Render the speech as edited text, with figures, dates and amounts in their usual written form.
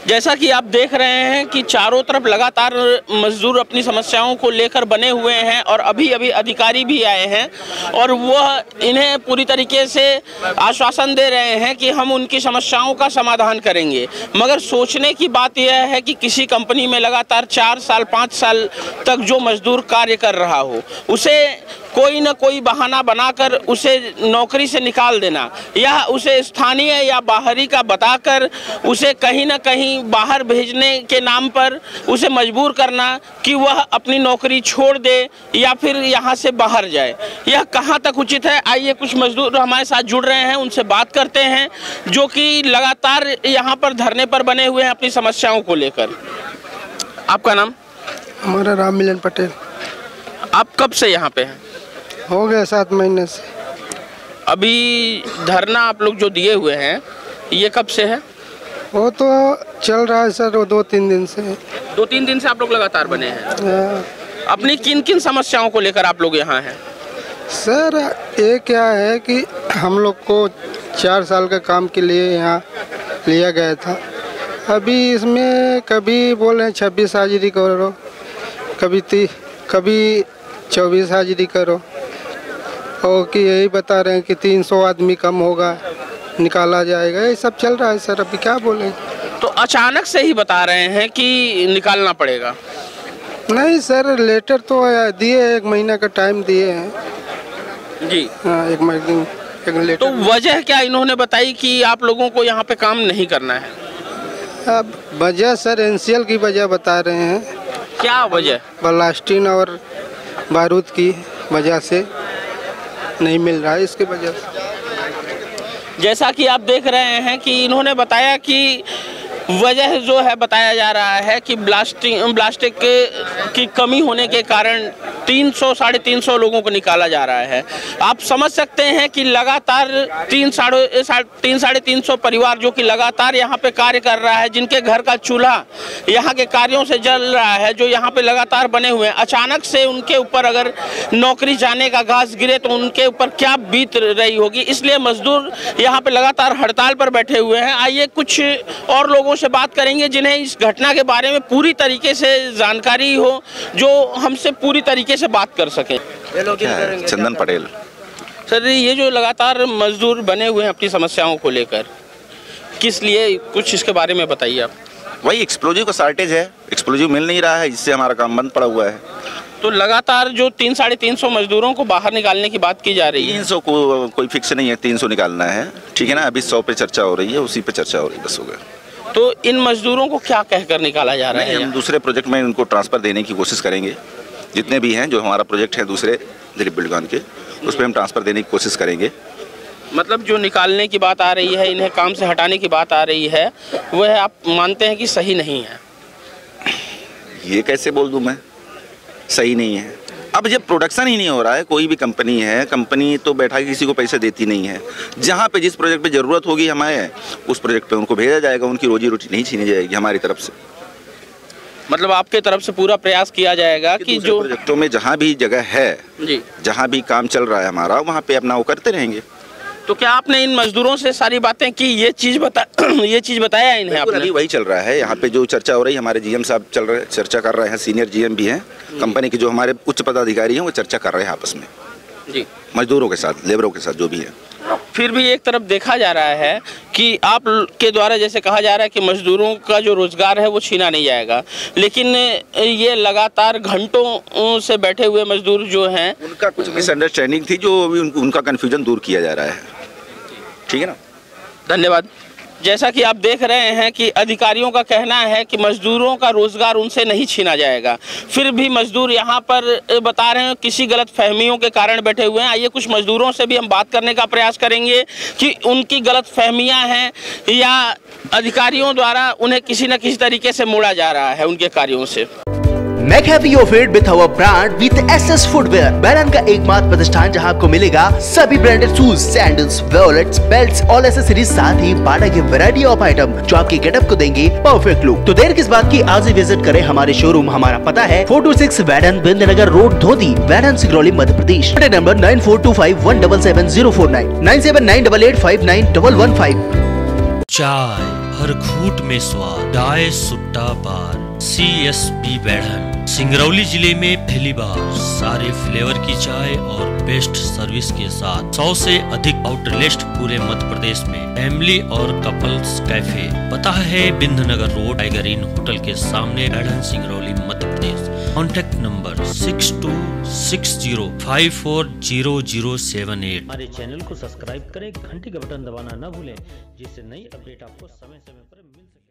जैसा कि आप देख रहे हैं कि चारों तरफ लगातार मजदूर अपनी समस्याओं को लेकर बने हुए हैं और अभी अभी अधिकारी भी आए हैं और वह इन्हें पूरी तरीके से आश्वासन दे रहे हैं कि हम उनकी समस्याओं का समाधान करेंगे। मगर सोचने की बात यह है कि किसी कंपनी में लगातार 4 साल 5 साल तक जो मजदूर कार्य कर रहा हो उसे कोई न कोई बहाना बनाकर उसे नौकरी से निकाल देना या उसे स्थानीय या बाहरी का बताकर उसे कहीं न कहीं बाहर भेजने के नाम पर उसे मजबूर करना कि वह अपनी नौकरी छोड़ दे या फिर यहाँ से बाहर जाए, यह कहाँ तक उचित है। आइए कुछ मजदूर हमारे साथ जुड़ रहे हैं, उनसे बात करते हैं जो कि लगातार यहाँ पर धरने पर बने हुए हैं अपनी समस्याओं को लेकर। आपका नाम? हमारा राम मिलन पटेल। आप कब से यहाँ पे हैं? हो गया 7 महीने से। अभी धरना आप लोग जो दिए हुए हैं ये कब से है? वो तो चल रहा है सर, वो 2-3 दिन से। 2-3 दिन से आप लोग लगातार बने हैं। अपनी किन किन समस्याओं को लेकर आप लोग यहाँ हैं? सर ये क्या है कि हम लोग को 4 साल का काम के लिए यहाँ लिया गया था। अभी इसमें कभी बोल रहे हैं 26 हाजिरी करो, कभी 24 हाजिरी करो और कि यही बता रहे हैं कि 300 आदमी कम होगा, निकाला जाएगा। ये सब चल रहा है सर, अभी क्या बोले। तो अचानक से ही बता रहे हैं कि निकालना पड़ेगा? नहीं सर, लेटर तो दिए, 1 महीना का टाइम दिए हैं जी। हाँ, 1 महीने लेटर। तो वजह क्या इन्होंने बताई कि आप लोगों को यहाँ पे काम नहीं करना है? अब वजह सर एनसीएल की वजह बता रहे हैं। क्या वजह? ब्लास्टिंग और बारूद की वजह से नहीं मिल रहा है, इसके वजह से। जैसा कि आप देख रहे हैं कि इन्होंने बताया कि वजह जो है बताया जा रहा है कि ब्लास्टिक की कमी होने के कारण 300-350 लोगों को निकाला जा रहा है। आप समझ सकते हैं कि लगातार 300-350 परिवार जो कि लगातार यहाँ पे कार्य कर रहा है, जिनके घर का चूल्हा यहाँ के कार्यों से जल रहा है, जो यहाँ पे लगातार बने हुए हैं, अचानक से उनके ऊपर अगर नौकरी जाने का घास गिरे तो उनके ऊपर क्या बीत रही होगी। इसलिए मजदूर यहाँ पे लगातार हड़ताल पर बैठे हुए हैं। आइए कुछ और लोगों से बात करेंगे जिन्हें इस घटना के बारे में पूरी तरीके से जानकारी हो, जो हमसे पूरी तरीके से बात कर सके। चंदन पटेल। सर ये जो लगातार मजदूर बने हुए हैं अपनी समस्याओं को लेकर, किस लिए, कुछ इसके बारे में बताइए आप। वही एक्सप्लोजिव का शॉर्टेज है, एक्सप्लोजिव मिल नहीं रहा है, जिससे हमारा काम बंद पड़ा हुआ है। तो लगातार जो 300-350 मजदूरों को बाहर निकालने की बात की जा रही है। 300 को कोई फिक्स नहीं है, 300 निकालना है, ठीक है ना। अभी 100 पे चर्चा हो रही है, उसी पे चर्चा हो रही है, बस हो गया। तो इन मजदूरों को क्या कहकर निकाला जा रहा है? हम दूसरे प्रोजेक्ट में उनको ट्रांसफ़र देने की कोशिश करेंगे। जितने भी हैं, जो हमारा प्रोजेक्ट है दूसरे दिलीप बिल्डकॉन के, उस पर हम ट्रांसफ़र देने की कोशिश करेंगे। मतलब जो निकालने की बात आ रही है, इन्हें काम से हटाने की बात आ रही है, वह आप मानते हैं कि सही नहीं है? ये कैसे बोल दूँ मैं, सही नहीं है। अब जब प्रोडक्शन ही नहीं हो रहा है, कोई भी कंपनी है, कंपनी तो बैठा के किसी को पैसे देती नहीं है। जहाँ पे जिस प्रोजेक्ट पे ज़रूरत होगी हमारे, उस प्रोजेक्ट पे उनको भेजा जाएगा, उनकी रोजी रोटी नहीं छीनी जाएगी हमारी तरफ से। मतलब आपके तरफ से पूरा प्रयास किया जाएगा कि जो प्रोजेक्टों में जहाँ भी जगह है जी, जहाँ भी काम चल रहा है हमारा, वहाँ पे अपना वो करते रहेंगे। तो क्या आपने इन मजदूरों से सारी बातें की, ये चीज़ बताया इन्हें आपने? अभी वही चल रहा है यहाँ पे, जो चर्चा हो रही है, हमारे जीएम साहब चर्चा कर रहे हैं, सीनियर जीएम भी हैं कंपनी के, जो हमारे उच्च पदाधिकारी हैं वो चर्चा कर रहे हैं आपस में जी, मजदूरों के साथ, लेबरों के साथ, जो भी है। फिर भी एक तरफ देखा जा रहा है कि आप के द्वारा जैसे कहा जा रहा है कि मजदूरों का जो रोजगार है वो छीना नहीं जाएगा, लेकिन ये लगातार घंटों से बैठे हुए मजदूर जो हैं, उनका कुछ मिसअंडरस्टैंडिंग थी, जो अभी उनका कन्फ्यूजन दूर किया जा रहा है, ठीक है ना। धन्यवाद। जैसा कि आप देख रहे हैं कि अधिकारियों का कहना है कि मजदूरों का रोजगार उनसे नहीं छीना जाएगा, फिर भी मजदूर यहाँ पर बता रहे हैं किसी गलत फहमियों के कारण बैठे हुए हैं। आइए कुछ मजदूरों से भी हम बात करने का प्रयास करेंगे कि उनकी गलत फहमियाँ हैं या अधिकारियों द्वारा उन्हें किसी न किसी तरीके से मोड़ा जा रहा है उनके कार्यों से। McAfee offered with our brand with SS Footwear, बैरन का एकमात्र प्रतिष्ठान जहां आपको मिलेगा सभी branded shoes, sandals, wallets, belts और एक्सेसरीज, साथ ही बाटा की वैरायटी ऑफ आइटम जो आपके गेटअप को देंगे परफेक्ट लुक। तो देर किस बात की, आज ही विजिट करें हमारे शोरूम। हमारा पता है 426 वैडन बिंदनगर रोड, धोती, वैडन, सिगरौली, मध्य प्रदेश। नंबर 9425177049, 9798859115। चाय हर घूंट में स्वाद, डाय सुट्टा बार। CSB बैढ़न सिंगरौली जिले में पहली बार सारे फ्लेवर की चाय और बेस्ट सर्विस के साथ 100 से अधिक आउटलेट पूरे मध्य प्रदेश में। फैमिली और कपल्स कैफे, पता है Bindnagar road, tiger inn hotel के सामने, बैढ़न सिंगरौली मध्य प्रदेश। Contact number 6260540078। हमारे चैनल को सब्सक्राइब करें, घंटी का बटन दबाना न भूलें, जिससे नई अपडेट आपको समय समय पर मिल सके।